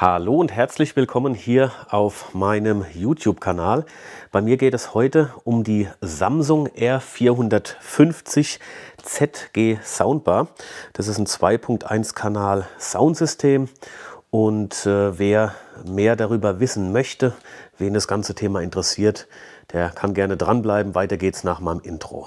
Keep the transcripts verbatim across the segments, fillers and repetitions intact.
Hallo und herzlich willkommen hier auf meinem YouTube-Kanal. Bei mir geht es heute um die Samsung R vierhundertfünfzig Z G Soundbar. Das ist ein zwei Punkt eins Kanal Soundsystem und äh, wer mehr darüber wissen möchte, wen das ganze Thema interessiert, der kann gerne dranbleiben. Weiter geht's nach meinem Intro.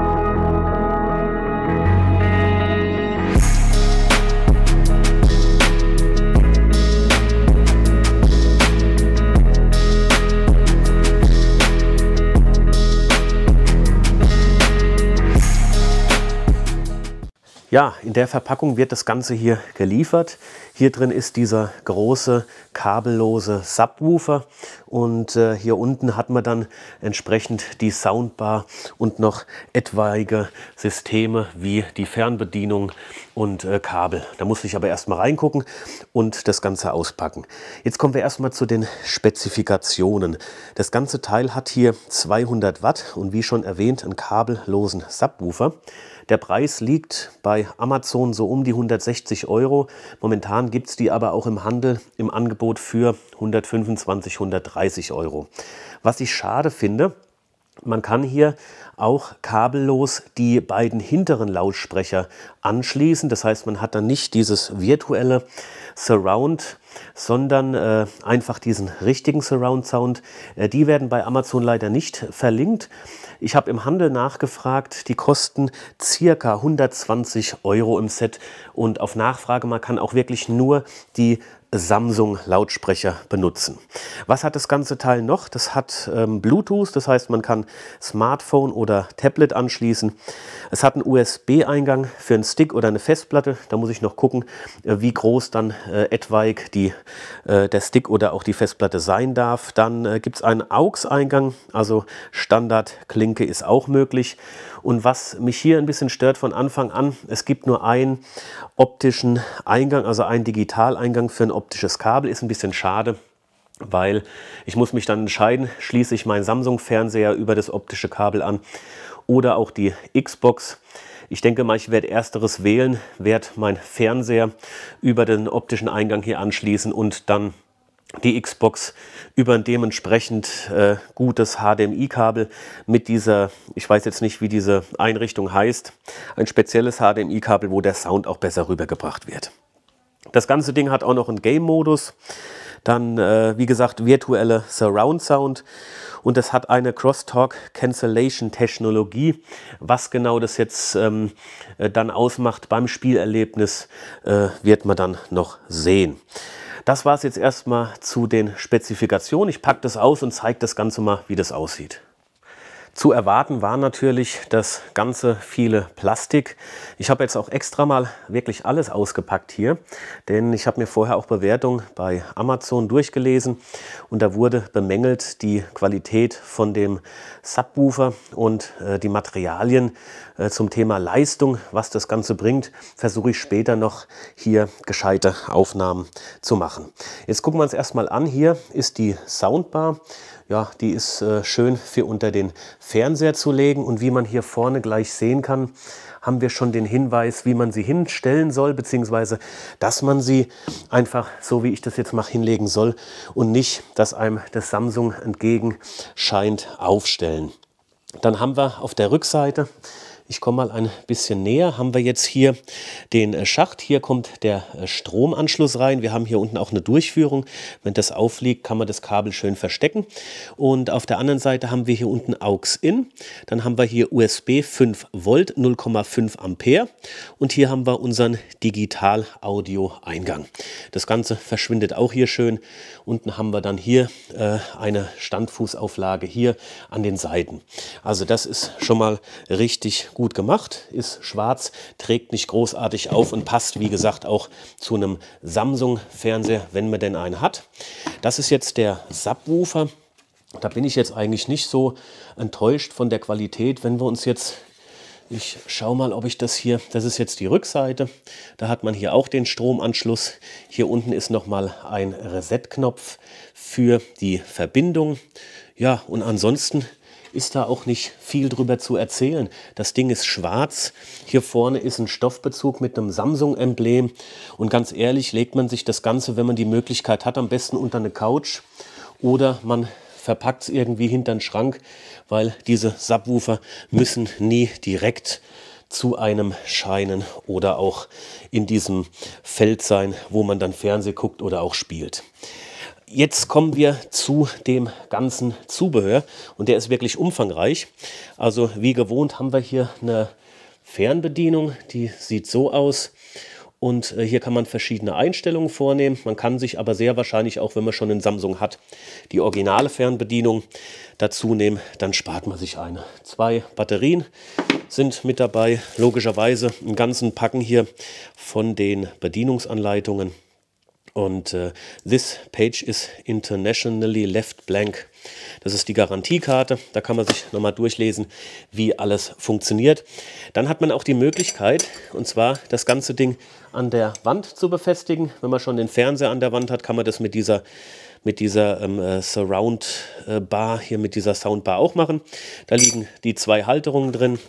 Ja, in der Verpackung wird das Ganze hier geliefert. Hier drin ist dieser große kabellose Subwoofer und äh, hier unten hat man dann entsprechend die Soundbar und noch etwaige Systeme wie die Fernbedienung und äh, Kabel. Da muss ich aber erstmal reingucken und das Ganze auspacken. Jetzt kommen wir erstmal zu den Spezifikationen. Das ganze Teil hat hier zweihundert Watt und wie schon erwähnt einen kabellosen Subwoofer. Der Preis liegt bei Amazon so um die hundertsechzig Euro. Momentan gibt es die aber auch im Handel im Angebot für hundertfünfundzwanzig, hundertdreißig Euro. Was ich schade finde, man kann hier auch kabellos die beiden hinteren Lautsprecher anschließen. Das heißt, man hat dann nicht dieses virtuelle Surround, sondern äh, einfach diesen richtigen Surround-Sound. Äh, die werden bei Amazon leider nicht verlinkt. Ich habe im Handel nachgefragt, die kosten circa hundertzwanzig Euro im Set und auf Nachfrage, man kann auch wirklich nur die Samsung-Lautsprecher benutzen. Was hat das ganze Teil noch? Das hat ähm, Bluetooth, das heißt, man kann Smartphone oder Tablet anschließen. Es hat einen U S B-Eingang für einen Stick oder eine Festplatte. Da muss ich noch gucken, äh, wie groß dann äh, etwaig die, äh, der Stick oder auch die Festplatte sein darf. Dann äh, gibt es einen A U X-Eingang, also Standardklinke ist auch möglich. Und was mich hier ein bisschen stört von Anfang an, es gibt nur einen optischen Eingang, also einen Digitaleingang für ein optisches Kabel. Ist ein bisschen schade, weil ich muss mich dann entscheiden, schließe ich meinen Samsung-Fernseher über das optische Kabel an oder auch die Xbox. Ich denke mal, ich werde ersteres wählen, werde meinen Fernseher über den optischen Eingang hier anschließen und dann die Xbox über ein dementsprechend äh, gutes H D M I-Kabel mit dieser, ich weiß jetzt nicht, wie diese Einrichtung heißt, ein spezielles H D M I-Kabel, wo der Sound auch besser rübergebracht wird. Das ganze Ding hat auch noch einen Game-Modus, dann äh, wie gesagt virtuelle Surround-Sound und es hat eine Crosstalk-Cancellation-Technologie. Was genau das jetzt ähm, äh, dann ausmacht beim Spielerlebnis, äh, wird man dann noch sehen. Das war es jetzt erstmal zu den Spezifikationen. Ich packe das aus und zeige das Ganze mal, wie das aussieht. Zu erwarten war natürlich das ganze viele Plastik. Ich habe jetzt auch extra mal wirklich alles ausgepackt hier, denn ich habe mir vorher auch Bewertungen bei Amazon durchgelesen und da wurde bemängelt die Qualität von dem Subwoofer und äh, die Materialien äh, zum Thema Leistung, was das Ganze bringt, versuche ich später noch hier gescheite Aufnahmen zu machen. Jetzt gucken wir uns erstmal an. Hier ist die Soundbar. Ja, die ist äh, schön für unter den Fernseher zu legen und wie man hier vorne gleich sehen kann, haben wir schon den Hinweis, wie man sie hinstellen soll, beziehungsweise dass man sie einfach, so wie ich das jetzt mache, hinlegen soll und nicht, dass einem das Samsung entgegen scheint, aufstellen. Dann haben wir auf der Rückseite, ich komme mal ein bisschen näher, haben wir jetzt hier den Schacht. Hier kommt der Stromanschluss rein. Wir haben hier unten auch eine Durchführung. Wenn das aufliegt, kann man das Kabel schön verstecken. Und auf der anderen Seite haben wir hier unten A U X-In. Dann haben wir hier U S B fünf Volt, null Komma fünf Ampere. Und hier haben wir unseren Digital-Audio-Eingang. Das Ganze verschwindet auch hier schön. Unten haben wir dann hier äh, eine Standfußauflage hier an den Seiten. Also das ist schon mal richtig gut gemacht, ist schwarz, trägt nicht großartig auf und passt, wie gesagt, auch zu einem Samsung-Fernseher, wenn man denn einen hat. Das ist jetzt der Subwoofer. Da bin ich jetzt eigentlich nicht so enttäuscht von der Qualität, wenn wir uns jetzt, ich schaue mal, ob ich das hier, das ist jetzt die Rückseite, da hat man hier auch den Stromanschluss. Hier unten ist nochmal ein Reset-Knopf für die Verbindung. Ja, und ansonsten ist da auch nicht viel drüber zu erzählen. Das Ding ist schwarz. Hier vorne ist ein Stoffbezug mit einem Samsung-Emblem. Und ganz ehrlich, legt man sich das Ganze, wenn man die Möglichkeit hat, am besten unter eine Couch oder man verpackt es irgendwie hinter den Schrank, weil diese Subwoofer müssen nie direkt zu einem scheinen oder auch in diesem Feld sein, wo man dann Fernseh guckt oder auch spielt. Jetzt kommen wir zu dem ganzen Zubehör und der ist wirklich umfangreich. Also wie gewohnt haben wir hier eine Fernbedienung, die sieht so aus. Und hier kann man verschiedene Einstellungen vornehmen. Man kann sich aber sehr wahrscheinlich, auch wenn man schon einen Samsung hat, die originale Fernbedienung dazu nehmen. Dann spart man sich eine. Zwei Batterien sind mit dabei. Logischerweise einen ganzen Packen hier von den Bedienungsanleitungen. Und uh, this page is internationally left blank. Das ist die Garantiekarte. Da kann man sich nochmal durchlesen, wie alles funktioniert. Dann hat man auch die Möglichkeit, und zwar das ganze Ding an der Wand zu befestigen. Wenn man schon den Fernseher an der Wand hat, kann man das mit dieser, mit dieser ähm, Surround Bar, hier mit dieser Soundbar auch machen. Da liegen die zwei Halterungen drin.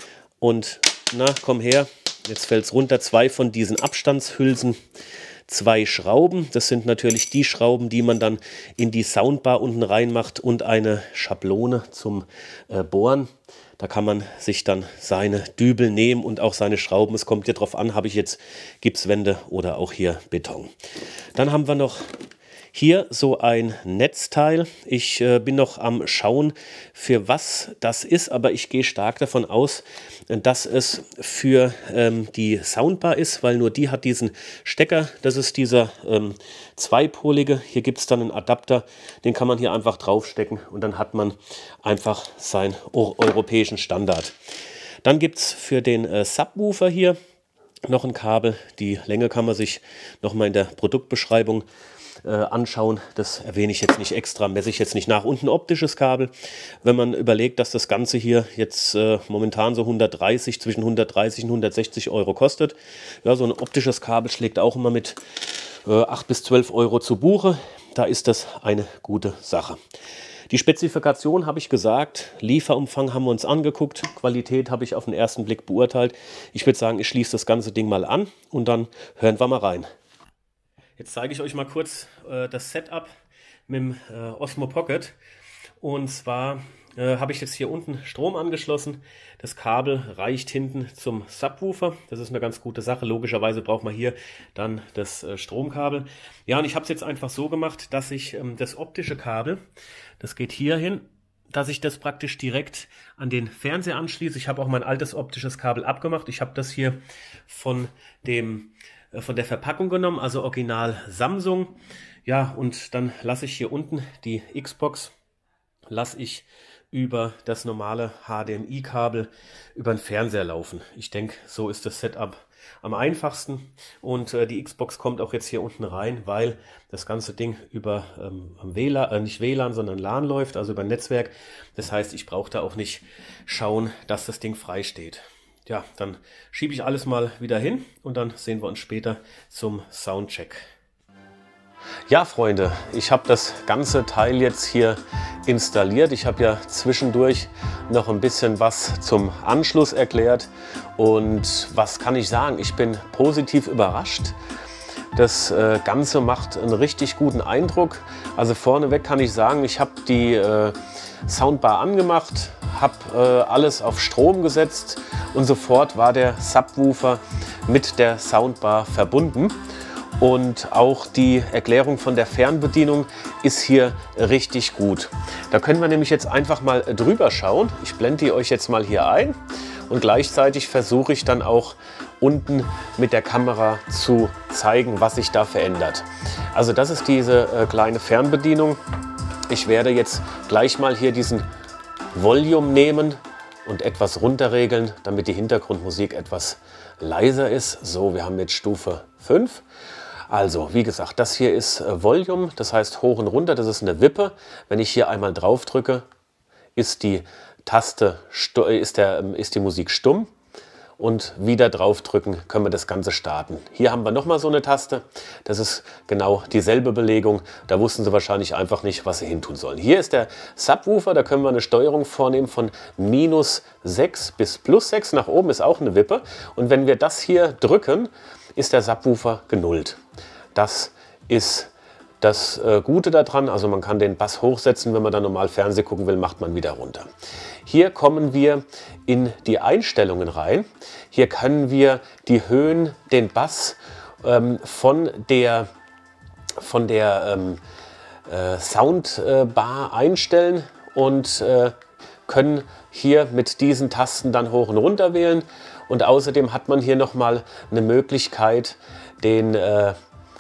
Und na, komm her, jetzt fällt es runter, zwei von diesen Abstandshülsen. Zwei Schrauben, das sind natürlich die Schrauben, die man dann in die Soundbar unten reinmacht und eine Schablone zum äh, Bohren. Da kann man sich dann seine Dübel nehmen und auch seine Schrauben. Es kommt ja drauf an, habe ich jetzt Gipswände oder auch hier Beton. Dann haben wir noch hier so ein Netzteil. Ich äh, bin noch am Schauen, für was das ist, aber ich gehe stark davon aus, dass es für ähm, die Soundbar ist, weil nur die hat diesen Stecker. Das ist dieser ähm, zweipolige. Hier gibt es dann einen Adapter, den kann man hier einfach draufstecken und dann hat man einfach seinen europäischen Standard. Dann gibt es für den äh, Subwoofer hier noch ein Kabel. Die Länge kann man sich nochmal in der Produktbeschreibung Äh, anschauen. Das erwähne ich jetzt nicht extra, messe ich jetzt nicht nach. Und ein optisches Kabel, wenn man überlegt, dass das Ganze hier jetzt äh, momentan so hundertdreißig, zwischen hundertdreißig und hundertsechzig Euro kostet. Ja, so ein optisches Kabel schlägt auch immer mit äh, acht bis zwölf Euro zu Buche. Da ist das eine gute Sache. Die Spezifikation habe ich gesagt, Lieferumfang haben wir uns angeguckt, Qualität habe ich auf den ersten Blick beurteilt. Ich würde sagen, ich schließe das ganze Ding mal an und dann hören wir mal rein. Jetzt zeige ich euch mal kurz äh, das Setup mit dem äh, Osmo Pocket. Und zwar äh, habe ich jetzt hier unten Strom angeschlossen. Das Kabel reicht hinten zum Subwoofer. Das ist eine ganz gute Sache. Logischerweise braucht man hier dann das äh, Stromkabel. Ja, und ich habe es jetzt einfach so gemacht, dass ich ähm, das optische Kabel, das geht hier hin, dass ich das praktisch direkt an den Fernseher anschließe. Ich habe auch mein altes optisches Kabel abgemacht. Ich habe das hier von dem von der Verpackung genommen, also original Samsung. Ja, und dann lasse ich hier unten die Xbox, lasse ich über das normale H D M I-Kabel über den Fernseher laufen. Ich denke, so ist das Setup am einfachsten. Und äh, die Xbox kommt auch jetzt hier unten rein, weil das ganze Ding über ähm, W L A N, äh, nicht W L A N, sondern LAN läuft, also über ein Netzwerk. Das heißt, ich brauche da auch nicht schauen, dass das Ding frei steht. Ja, dann schiebe ich alles mal wieder hin und dann sehen wir uns später zum Soundcheck. Ja, Freunde, ich habe das ganze Teil jetzt hier installiert. Ich habe ja zwischendurch noch ein bisschen was zum Anschluss erklärt. Und was kann ich sagen? Ich bin positiv überrascht. Das äh, Ganze macht einen richtig guten Eindruck. Also vorneweg kann ich sagen, ich habe die äh, Soundbar angemacht, habe äh, alles auf Strom gesetzt und sofort war der Subwoofer mit der Soundbar verbunden. Und auch die Erklärung von der Fernbedienung ist hier richtig gut. Da können wir nämlich jetzt einfach mal drüber schauen. Ich blende die euch jetzt mal hier ein und gleichzeitig versuche ich dann auch unten mit der Kamera zu zeigen, was sich da verändert. Also das ist diese äh, kleine Fernbedienung. Ich werde jetzt gleich mal hier diesen Volume nehmen und etwas runterregeln, damit die Hintergrundmusik etwas leiser ist. So, wir haben jetzt Stufe fünf. Also, wie gesagt, das hier ist äh, Volume, das heißt hoch und runter, das ist eine Wippe. Wenn ich hier einmal drauf drücke, ist die Taste, ist, der, ist die Musik stumm. und wieder draufdrücken, können wir das Ganze starten. Hier haben wir nochmal so eine Taste. Das ist genau dieselbe Belegung. Da wussten sie wahrscheinlich einfach nicht, was sie hin tun sollen. Hier ist der Subwoofer, da können wir eine Steuerung vornehmen von minus sechs bis plus sechs. Nach oben ist auch eine Wippe. Und wenn wir das hier drücken, ist der Subwoofer genullt. Das ist das äh, Gute daran, also man kann den Bass hochsetzen, wenn man dann normal Fernsehen gucken will, macht man wieder runter. Hier kommen wir in die Einstellungen rein. Hier können wir die Höhen, den Bass ähm, von der, von der ähm, äh, Soundbar einstellen und äh, können hier mit diesen Tasten dann hoch und runter wählen. Und außerdem hat man hier nochmal eine Möglichkeit, den äh,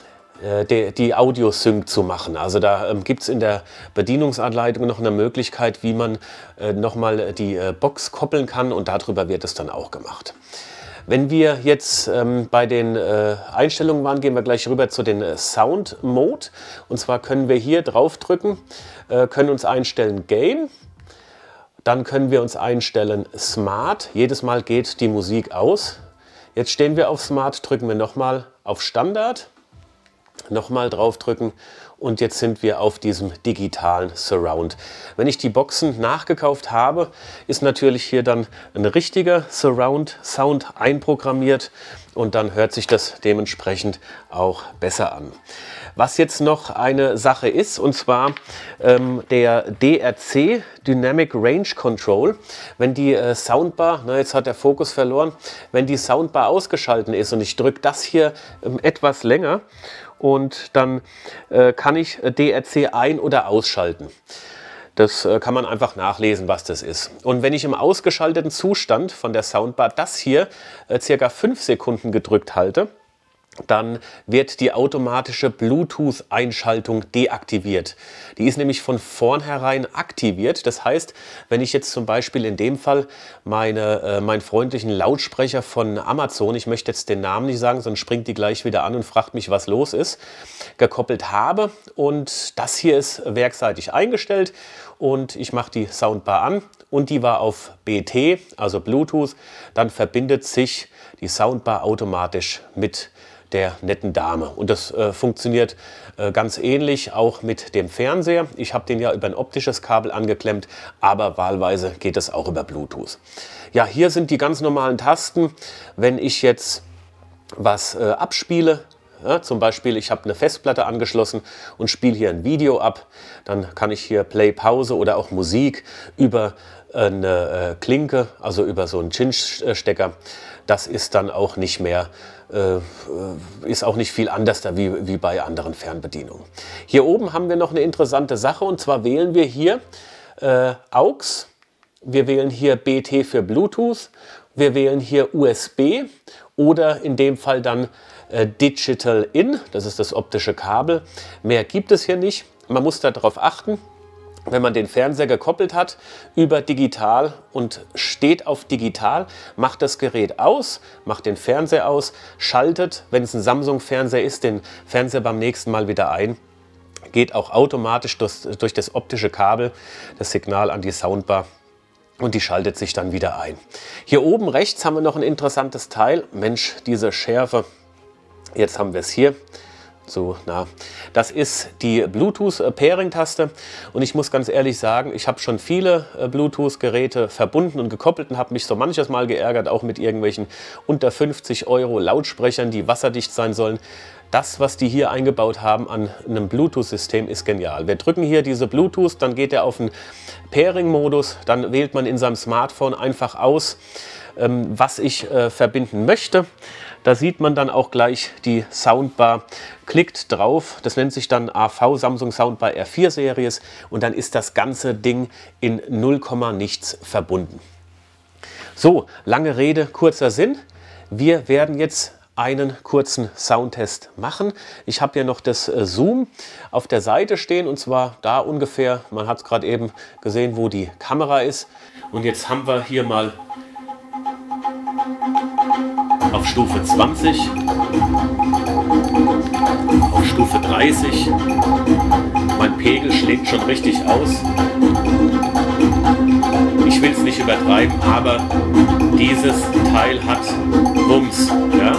Die, die Audio-Sync zu machen. Also da ähm, gibt es in der Bedienungsanleitung noch eine Möglichkeit, wie man äh, nochmal die äh, Box koppeln kann und darüber wird es dann auch gemacht. Wenn wir jetzt ähm, bei den äh, Einstellungen waren, gehen wir gleich rüber zu den äh, Sound Mode. Und zwar können wir hier drauf drücken, äh, können uns einstellen Gain. Dann können wir uns einstellen Smart. Jedes Mal geht die Musik aus. Jetzt stehen wir auf Smart, drücken wir nochmal auf Standard. Nochmal draufdrücken und jetzt sind wir auf diesem digitalen Surround. Wenn ich die Boxen nachgekauft habe, ist natürlich hier dann ein richtiger Surround-Sound einprogrammiert und dann hört sich das dementsprechend auch besser an. Was jetzt noch eine Sache ist, und zwar ähm, der D R C, Dynamic Range Control. Wenn die äh, Soundbar, na jetzt hat der Fokus verloren, wenn die Soundbar ausgeschaltet ist und ich drücke das hier ähm, etwas länger, und dann äh, kann ich D R C ein- oder ausschalten. Das äh, kann man einfach nachlesen, was das ist. Und wenn ich im ausgeschalteten Zustand von der Soundbar das hier äh, circa fünf Sekunden gedrückt halte, dann wird die automatische Bluetooth-Einschaltung deaktiviert. Die ist nämlich von vornherein aktiviert. Das heißt, wenn ich jetzt zum Beispiel in dem Fall meine, äh, meinen freundlichen Lautsprecher von Amazon, ich möchte jetzt den Namen nicht sagen, sonst springt die gleich wieder an und fragt mich, was los ist, gekoppelt habe und das hier ist werkseitig eingestellt und ich mache die Soundbar an und die war auf B T, also Bluetooth, dann verbindet sich die Soundbar automatisch mit der netten Dame. Und das äh, funktioniert äh, ganz ähnlich auch mit dem Fernseher. Ich habe den ja über ein optisches Kabel angeklemmt, aber wahlweise geht es auch über Bluetooth. Ja, hier sind die ganz normalen Tasten. Wenn ich jetzt was äh, abspiele, ja, zum Beispiel ich habe eine Festplatte angeschlossen und spiele hier ein Video ab, dann kann ich hier Play, Pause oder auch Musik über eine äh, Klinke, also über so einen Cinch-Stecker. Das ist dann auch nicht mehr Äh, ist auch nicht viel anders da wie, wie bei anderen Fernbedienungen. Hier oben haben wir noch eine interessante Sache und zwar wählen wir hier äh, A U X, wir wählen hier B T für Bluetooth, wir wählen hier U S B oder in dem Fall dann äh, Digital In, das ist das optische Kabel. Mehr gibt es hier nicht, man muss darauf achten. Wenn man den Fernseher gekoppelt hat über digital und steht auf digital, macht das Gerät aus, macht den Fernseher aus, schaltet, wenn es ein Samsung-Fernseher ist, den Fernseher beim nächsten Mal wieder ein, geht auch automatisch durch, durch das optische Kabel das Signal an die Soundbar und die schaltet sich dann wieder ein. Hier oben rechts haben wir noch ein interessantes Teil. Mensch, diese Schärfe, jetzt haben wir es hier. So, na, das ist die Bluetooth-Pairing-Taste und ich muss ganz ehrlich sagen, ich habe schon viele äh, Bluetooth-Geräte verbunden und gekoppelt und habe mich so manches Mal geärgert, auch mit irgendwelchen unter fünfzig Euro Lautsprechern, die wasserdicht sein sollen. Das, was die hier eingebaut haben an einem Bluetooth-System, ist genial. Wir drücken hier diese Bluetooth, dann geht er auf den Pairing-Modus, dann wählt man in seinem Smartphone einfach aus, ähm, was ich äh, verbinden möchte. Da sieht man dann auch gleich die Soundbar, klickt drauf, das nennt sich dann A V, Samsung Soundbar R vier Series und dann ist das ganze Ding in null Komma nichts verbunden. So, lange Rede, kurzer Sinn. Wir werden jetzt einen kurzen Soundtest machen. Ich habe hier noch das äh, Zoom auf der Seite stehen und zwar da ungefähr, man hat es gerade eben gesehen, wo die Kamera ist. Und jetzt haben wir hier mal auf Stufe zwanzig, auf Stufe dreißig. Mein Pegel schlägt schon richtig aus. Ich will es nicht übertreiben, aber dieses Teil hat Wumms. Ja?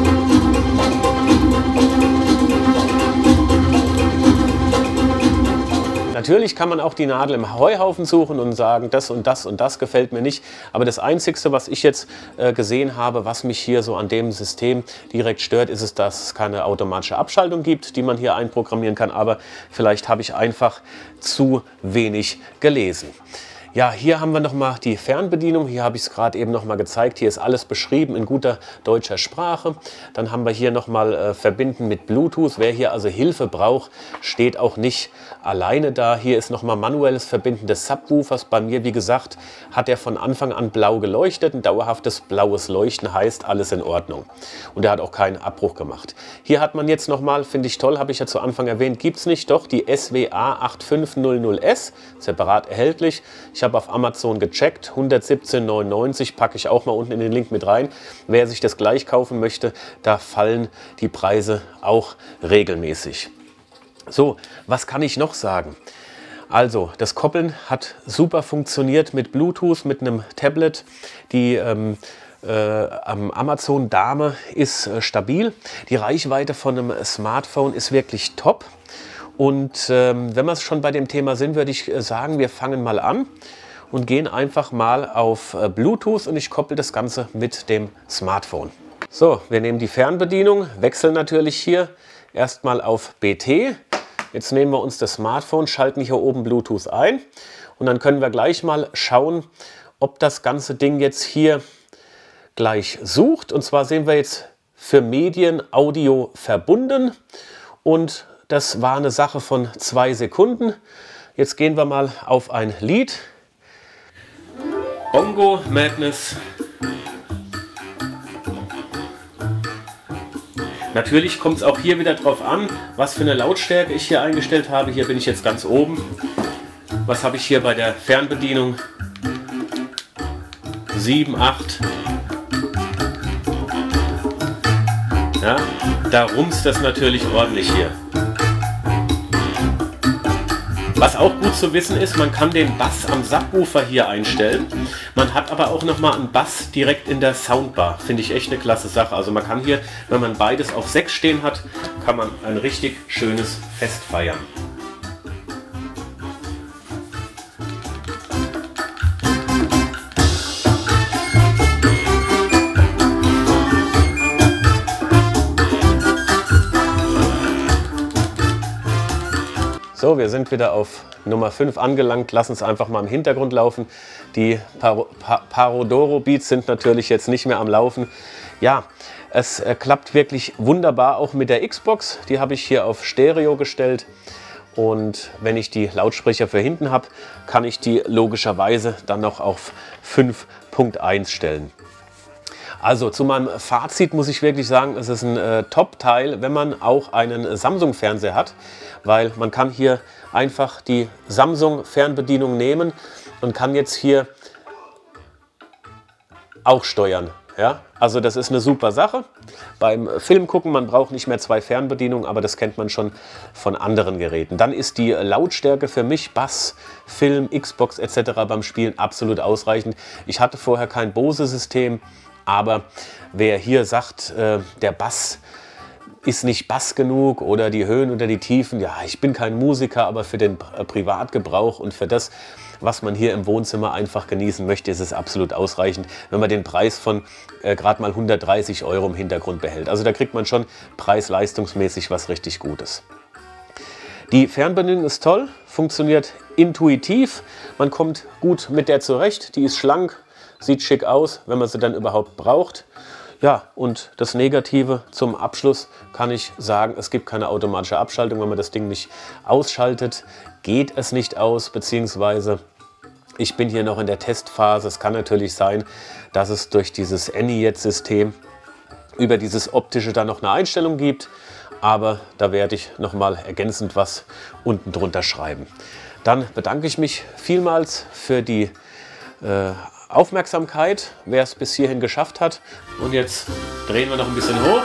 Natürlich kann man auch die Nadel im Heuhaufen suchen und sagen, das und das und das gefällt mir nicht. Aber das Einzige, was ich jetzt äh, gesehen habe, was mich hier so an dem System direkt stört, ist es, dass es keine automatische Abschaltung gibt, die man hier einprogrammieren kann. Aber vielleicht habe ich einfach zu wenig gelesen. Ja, hier haben wir nochmal die Fernbedienung. Hier habe ich es gerade eben nochmal gezeigt. Hier ist alles beschrieben in guter deutscher Sprache. Dann haben wir hier nochmal äh, verbinden mit Bluetooth. Wer hier also Hilfe braucht, steht auch nicht alleine da. Hier ist nochmal manuelles Verbinden des Subwoofers. Bei mir, wie gesagt, hat er von Anfang an blau geleuchtet. Ein dauerhaftes blaues Leuchten heißt alles in Ordnung. Und er hat auch keinen Abbruch gemacht. Hier hat man jetzt nochmal, finde ich toll, habe ich ja zu Anfang erwähnt, gibt es nicht, doch die S W A acht fünf null null S, separat erhältlich. Ich habe auf Amazon gecheckt, hundertsiebzehn neunundneunzig, packe ich auch mal unten in den Link mit rein. Wer sich das gleich kaufen möchte, da fallen die Preise auch regelmäßig. So, was kann ich noch sagen? Also, das Koppeln hat super funktioniert mit Bluetooth, mit einem Tablet. Die ähm, äh, Amazon Dame ist äh, stabil. Die Reichweite von einem Smartphone ist wirklich top. Und ähm, wenn wir schon bei dem Thema sind, würde ich sagen, wir fangen mal an und gehen einfach mal auf äh, Bluetooth und ich koppel das Ganze mit dem Smartphone. So, wir nehmen die Fernbedienung, wechseln natürlich hier erstmal auf B T. Jetzt nehmen wir uns das Smartphone, schalten hier oben Bluetooth ein und dann können wir gleich mal schauen, ob das ganze Ding jetzt hier gleich sucht. Und zwar sehen wir jetzt für Medien Audio verbunden und das war eine Sache von zwei Sekunden. Jetzt gehen wir mal auf ein Lied. Bongo Madness. Natürlich kommt es auch hier wieder drauf an, was für eine Lautstärke ich hier eingestellt habe. Hier bin ich jetzt ganz oben. Was habe ich hier bei der Fernbedienung? sieben, acht. Ja, da rumst das natürlich ordentlich hier. Was auch gut zu wissen ist, man kann den Bass am Subwoofer hier einstellen. Man hat aber auch nochmal einen Bass direkt in der Soundbar. Finde ich echt eine klasse Sache. Also man kann hier, wenn man beides auf sechs stehen hat, kann man ein richtig schönes Fest feiern. So, wir sind wieder auf Nummer fünf angelangt. Lass uns einfach mal im Hintergrund laufen. Die Par Par Parodoro Beats sind natürlich jetzt nicht mehr am Laufen. Ja, es äh, klappt wirklich wunderbar auch mit der Xbox. Die habe ich hier auf Stereo gestellt. Und wenn ich die Lautsprecher für hinten habe, kann ich die logischerweise dann noch auf fünf Punkt eins stellen. Also zu meinem Fazit muss ich wirklich sagen, es ist ein äh, Top-Teil, wenn man auch einen Samsung-Fernseher hat, weil man kann hier einfach die Samsung-Fernbedienung nehmen und kann jetzt hier auch steuern. Ja? Also das ist eine super Sache. Beim Film gucken, man braucht nicht mehr zwei Fernbedienungen, aber das kennt man schon von anderen Geräten. Dann ist die Lautstärke für mich, Bass, Film, Xbox et cetera beim Spielen absolut ausreichend. Ich hatte vorher kein Bose-System. Aber wer hier sagt, äh, der Bass ist nicht Bass genug oder die Höhen oder die Tiefen, ja, ich bin kein Musiker, aber für den Privatgebrauch und für das, was man hier im Wohnzimmer einfach genießen möchte, ist es absolut ausreichend, wenn man den Preis von äh, gerade mal hundertdreißig Euro im Hintergrund behält. Also da kriegt man schon preis-leistungsmäßig was richtig Gutes. Die Fernbedienung ist toll, funktioniert intuitiv, man kommt gut mit der zurecht, die ist schlank. Sieht schick aus, wenn man sie dann überhaupt braucht. Ja, und das Negative zum Abschluss kann ich sagen, es gibt keine automatische Abschaltung. Wenn man das Ding nicht ausschaltet, geht es nicht aus, beziehungsweise ich bin hier noch in der Testphase. Es kann natürlich sein, dass es durch dieses AnyYet-System über dieses optische dann noch eine Einstellung gibt. Aber da werde ich noch mal ergänzend was unten drunter schreiben. Dann bedanke ich mich vielmals für die äh, Aufmerksamkeit, wer es bis hierhin geschafft hat. Und jetzt drehen wir noch ein bisschen hoch.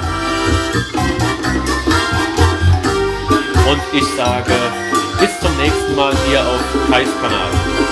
Und ich sage bis zum nächsten Mal hier auf Kais Kanal.